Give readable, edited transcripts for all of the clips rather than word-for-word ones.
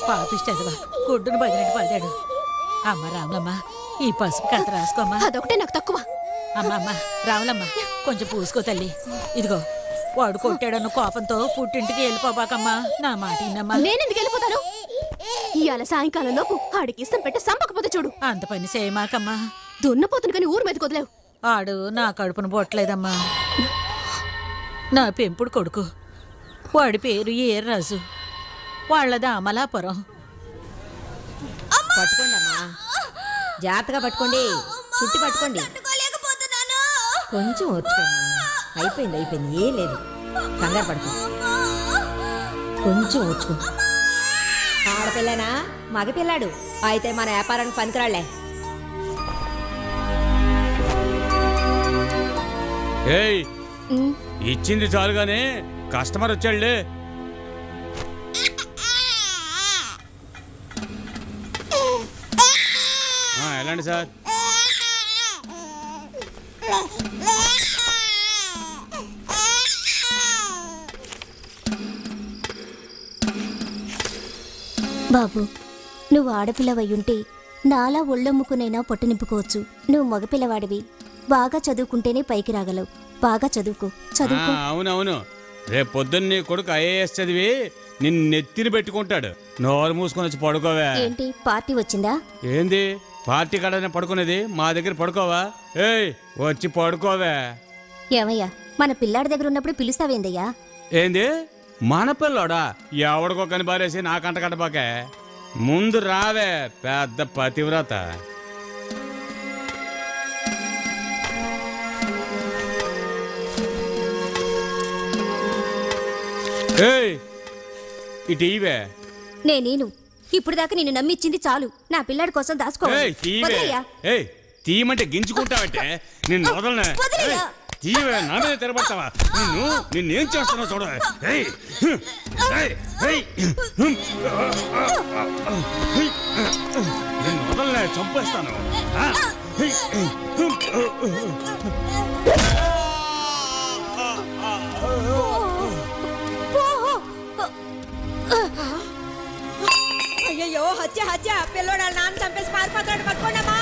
పాపిష్టదివా గుడ్డును బదిలింటి పదాడు. అమ్మ రాములమ్మ ఈ పసుపు కథ రాసుకోమ్మా. అదొకటే నాకు తక్కువ. అమ్మ రాములమ్మ కొంచెం పూసుకో తల్లి. ఇదిగో వాడు కొట్టాడన్న కోపంతో పుట్టింటికి వెళ్ళిపోబాకమ్మా. నా మాట విన్నమ్మా. నేనెందుకు వెళ్ళిపోతాను? ఇవాళ సాయంకాలం లోపు ఆడికి ఇష్టం పెట్టి సంపకపోతే చూడు. అంత పని చేయమాకమ్మా. దున్నపోతును కానీ ఊరు మీద కుదలేవు. ఆడు నా కడుపును పొట్టలేదమ్మా. నా పెంపుడు కొడుకు. వాడి పేరు ఏర్రాజు. వాళ్ళది అమలాపురం. పట్టుకోండి అమ్మా, జాగ్రత్తగా పట్టుకోండి, చుట్టి పట్టుకోండి. కొంచెం ఓర్చుకోండి. అయిపోయింది ఏం లేదు, కంగారు పడుకో. కొంచెం ఓర్చుకో. ఆడపిల్లనా మగపిల్లాడు అయితే మన వ్యాపారానికి పనికిరాళ్లే. ఇచ్చింది చాలుగానే కస్టమర్ వచ్చాడులే. ఎలాంటి సార్? బాబు, నువ్వు ఆడపిల్లవయ్యుంటే నాలా ఒళ్ళమ్ముకునైనా పొట్ట నింపుకోవచ్చు. నువ్వు మగపిల్లవాడివి, బాగా చదువుకుంటేనే పైకి రాగలవు. బాగా చదువుకో. అవునవును, రేపు పొద్దున్న నీ కొడుకు ఐఏఎస్ చదివి నిన్ను నెత్తిని పెట్టుకుంటాడు. నోరు మూసుకొని వచ్చి పడుకోవా. ఏంటి పార్టీ వచ్చిందా? ఏంది పార్టీ కాడనే పడుకునేది? మా దగ్గర పడుకోవా? వచ్చి పడుకోవా. ఏమయ్యా, మన పిల్లాడి దగ్గర ఉన్నప్పుడు పిలుస్తావేందయ్యా? ఏంది మన పిల్లోడా? ఎవడికో కని బారేసి నా కంట కట్టబాకే. ముందు రావే పెద్ద పతివ్రత. ఇటు ఇవే. నేనేను ఇప్పుడు దాకా నిన్ను నమ్మిచ్చింది చాలు. నా పిల్లాడి కోసం దాచుకోవాలి. తీయమంటే గింజుకుంటావంటే నిన్ను వదలనే. తీవే నా మీద తిరగబడతావా? నిన్నేం చేస్తున్నావు చూడ. నిన్ను వదలనే, చంపేస్తాను. అయ్యో హత్య పిల్లోడు నాన్న చంపేసి పారిపోతాడు. పట్టుకోండమ్మా.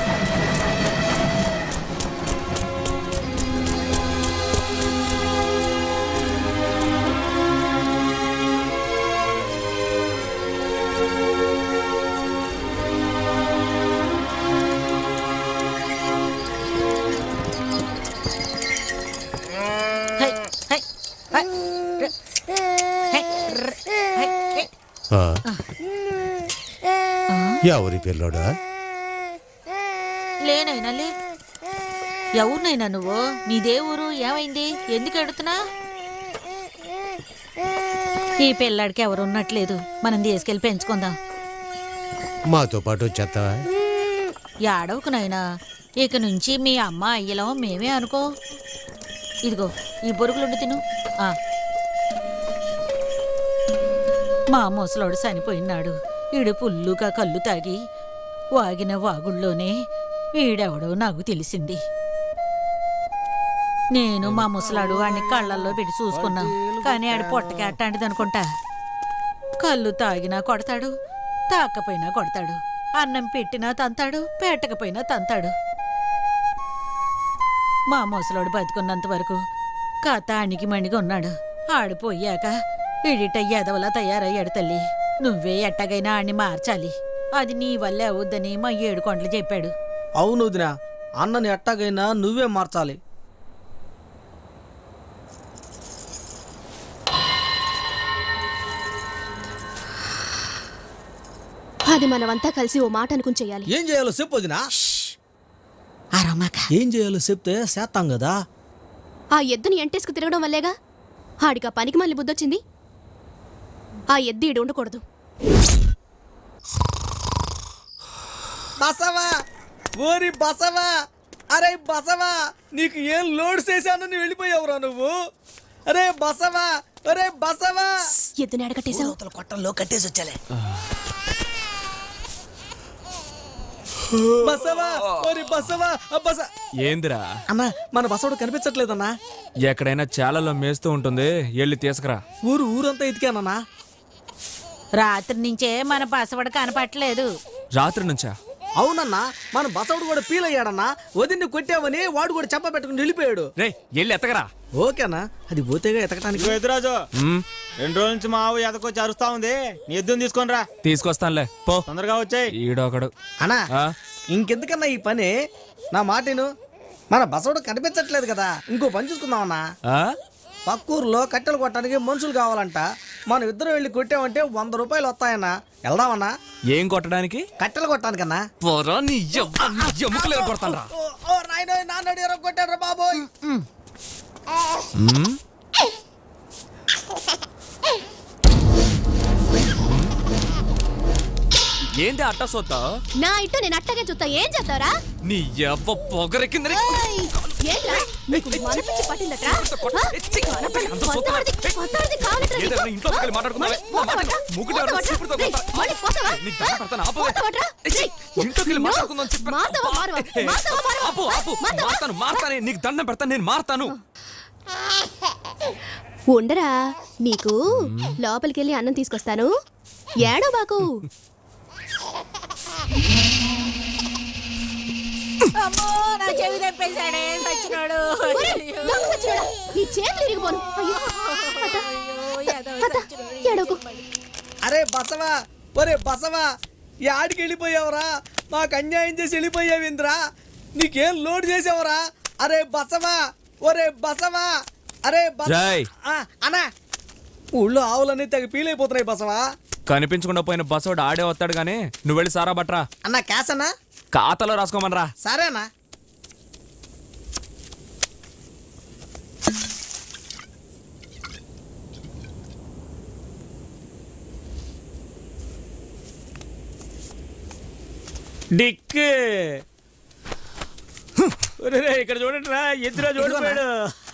ఎవరి పిల్లోడా? లేనైనా లే. ఎవరినైనా నువ్వు? నీదే ఊరు? ఏమైంది? ఎందుకు అడుగుతున్నా? ఈ పిల్లాడికి ఎవరు ఉన్నట్లేదు. మనం తీసుకెళ్ళి పెంచుకుందాం. మాతో పాటు వచ్చేస్తావా? ఏడవకునైనా, ఇక నుంచి మీ అమ్మ అయ్యలం మేమే అనుకో. ఇదిగో ఈ బొరుగులుండి తిను. మా ముసలోడు చనిపోయినాడు. ఈడు పుల్లుగా కళ్ళు తాగి వాగిన వాగుళ్ళోనే వీడెవడో నాకు తెలిసింది. నేను మా ముసలాడు వాడిని కళ్ళల్లో పెట్టి చూసుకున్నా, కానీ ఆడి పొట్టకి అట్టాంటిది అనుకుంటా. కళ్ళు తాగినా కొడతాడు, తాకపోయినా కొడతాడు. అన్నం పెట్టినా తంతాడు, పెట్టకపోయినా తంతాడు. మా ముసలోడు బతుకున్నంత వరకు కథ అణికి మణిగా ఉన్నాడు. ఆడిపోయాక ఇడిట ఎదవలా తయారయ్యాడు. తల్లి, నువ్వే ఎట్టగైనా ఆడిని మార్చాలి. అది నీ వల్లే అవుద్దని మా 7 కొండలు చెప్పాడు. అవును వదినా, అన్నని ఎట్టగైనా నువ్వే మార్చాలి. అది మనమంతా కలిసి ఓ మాట అనుకుని చెయ్యాలి. ఏం చేయాలో చెప్పు వదినా. ఏం చేయాలో చెప్తే చేస్తాం కదా. ఆ ఎద్దుని ఎంటేసుకు తిరగడం వల్లేగా ఆడికి ఆ పనికి మళ్ళీ బుద్ధొచ్చింది. ఆ ఎద్దు ఈడు ఉండకూడదు. బసవా, ఓరి బసవా, అరే బసవా, నీకు ఏం లోడ్ చేశాను, నువ్వు వెళ్ళిపోయావురా నువ్వు. అరే బసవా, అరే బసవా. ఎద్దుని అడగట్టేసావు. కొట్టంలో కట్టేసి వచ్చాలే. బసవా, ఓరి బసవా, ఏందిరా అన్నా, మన బసవడు కనిపించట్లేదన్నా. ఎక్కడైనా చాలలో మేస్తూ ఉంటుంది, వెళ్ళి తీసుకురా. ఊరంతా ఎతికానన్నా. రాత్రి నుంచే మన బసవడు కనపట్లేదు. రాత్రి నుంచా? అవునన్నా, మన బసవుడు కూడా ఫీల్ అయ్యాడన్నా. వదిన్ని కొట్టామని వాడు కూడా చెప్ప పెట్టుకుని వెళ్ళిపోయాడు. రే వెళ్ళి ఎత్తగరా. ఓకేనా, అది పోతేగా ఎతకటానికి. ఎదురాజు 2 రోజుల నుంచి మా ఆవు ఎదకొచ్చి అరుస్తా ఉంది. నీ ఎద్దుని తీసుకొని రా. తీసుకొస్తానులే పో, తొందరగా వచ్చాయి. ఈడొకడు. అన్నా ఇంకెందుకన్నా ఈ పని, నా మాటను. మన బసవుడు కనిపించట్లేదు కదా, ఇంకో పని చూసుకుందామన్నా. పక్కూరులో కట్టెలు కొట్టడానికి మనుషులు కావాలంట. మనం ఇద్దరు వెళ్ళి కొట్టామంటే 100 రూపాయలు వస్తాయన్నా. వెళ్దామన్నా? ఏం కొట్టడానికి? కట్టెలు కొట్టడానికన్నా. కొట్టాడు బాబోయ్. ఏంటి అట్ట సోతా? నా ఇట్టు నేను అట్టగే చూస్తా. ఏం చేస్తారా? నీ ఎవ్వ పొగరెక్కింది. నీకు దండం పెడతాను, నేను మారుతాను. ఉండరా, నీకు లోపలికి వెళ్ళి అన్నం తీసుకొస్తాను. ఏడో బాకు. అమ్మో, నా చెవి తెప్పేశాడే సచ్చినాడు. అరే బసవా, ఒరే బసవా, యాడికి వెళ్ళిపోయావురా? మాకు అన్యాయం చేసి వెళ్ళిపోయావింద్రా. నీకేం లోడ్ చేసావురా? అరే బసవా, ఒరే బసవా, అరే అన్నా, ఊళ్ళో ఆవులన్నీ తెగ పీలైపోతున్నాయి బసవా. కనిపించకుండా పోయిన బసోడు ఆడే వస్తాడు గానీ నువ్వు వెళ్ళి సారా బట్రా. అన్నా క్యాష్ అన్నా? ఖాతాలో రాసుకోమనరా. సరేనా? డిక్ ఇక్కడ చూడండి రా, ఎదురా చూడిపోయాడు.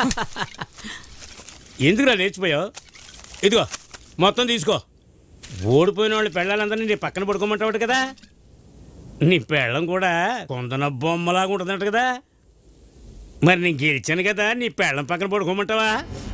ఎందుకురా లేచిపోయావు? ఇదిగో మొత్తం తీసుకో. ఓడిపోయిన వాళ్ళు పెళ్ళాలందరినీ నీ పక్కన పడుకోమంటావు కదా. నీ పెళ్ళం కూడా కొందన బొమ్మలాగా ఉంటుందంట కదా. మరి నేను గెలిచాను కదా, నీ పెళ్ళం పక్కన పడుకోమంటావా?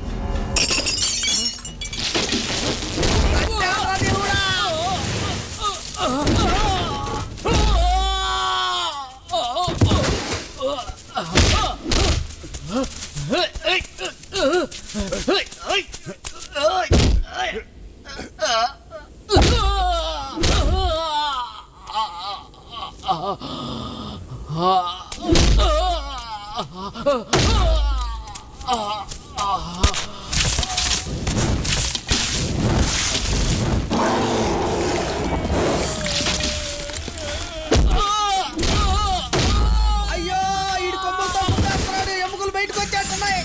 అయ్యో, ఈడు కొమ్ములతో ముద్దేస్తున్నాడు. ఎముకలు బయటకు వచ్చేస్తున్నాయి.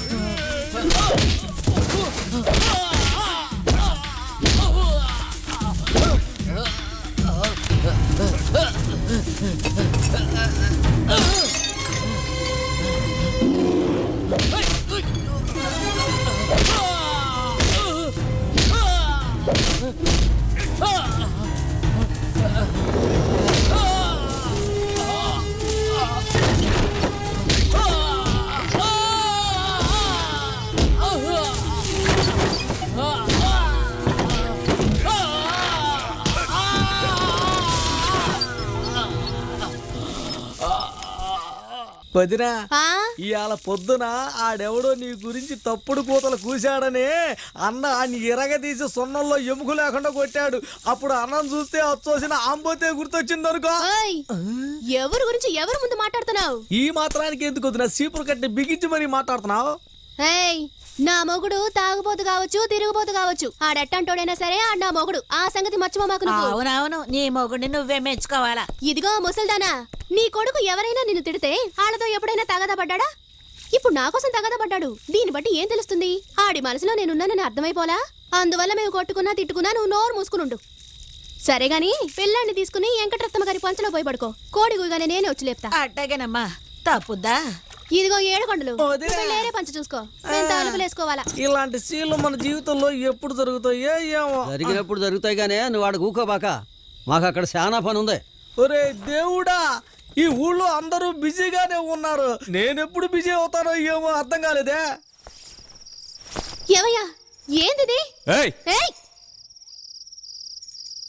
వదినా, ఇవాళ పొద్దున ఆడెవడో నీ గురించి తప్పుడు కూతలు కూశాడని అన్న అన్ని ఎరగదీసి సున్నంలో ఎముక లేకుండా కొట్టాడు. అప్పుడు అన్నం చూస్తే వచ్చోసిన ఆంబోతే గుర్తొచ్చింది అనుకో. ఎవరి గురించి ఎవరి ముందు మాట్లాడుతున్నావు? ఈ మాత్రానికి ఎందుకు వదినా సీపురు కట్టి బిగించి మరీ మాట్లాడుతున్నావు? నా మొగుడు తాగుపోతు కావచ్చు, తిరుగుపోతు కావచ్చు. ఆడెట్టంటోడైనా సరే ఆడు నా మొగుడు. ఆ సంగతి మర్చిపోమాకు నువ్వు. అవునవును, నీ మొగుడిని నువ్వే మెచ్చుకోవాలా. ఇదిగో ముసల్దానా, నీ కొడుకు ఎవరైనా నిన్ను తిడితే ఆళ్ళతో ఎప్పుడైనా తగదా పడ్డాడా? ఇప్పుడు నా కోసం తగదా పడ్డాడు. దీన్ని బట్టి ఏం తెలుస్తుంది? ఆడి మనసులో నేనున్నానని అర్థమైపోలా. అందువల్ల మేము కొట్టుకున్నా తిట్టుకున్నా నువ్వు నోరు మూసుకునుండు. సరేగాని పిల్లాన్ని తీసుకుని వెంకటరత్నమ్మ గారి పంచలో పోయి పడుకో. కోడి గుగానే నేనే వచ్చి లేపుతా. అట్టగేనమ్మా, తప్పుద్దా? ఇదిగో 7 కొండలు, వేరే పంచ చూసుకో. నేను తలుపులు వేసుకోవాలా. ఇలాంటి సీన్లు మన జీవితంలో ఎప్పుడు జరుగుతాయో ఏమో. జరిగినప్పుడు జరుగుతాయి గానే నువ్వు వాడు కూకోబాక. మాకు అక్కడ చాలా పని ఉంది. ఒరే దేవుడా, ఈ ఊళ్ళో అందరూ బిజీగానే ఉన్నారు. నేనెప్పుడు బిజీ అవుతానో ఏమో అర్థం కాలేదే. ఏమయ్యా, ఏంది?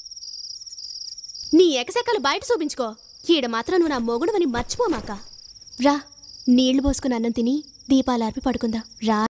నీ ఎకసెక్కలు బయట చూపించుకో. ఈడ మాత్రం నువ్వు నా మొగుడు అని మర్చిపోమాక. రా, నీళ్లు పోసుకుని అన్నం తిని దీపాలార్పి పడుకుందాం రా.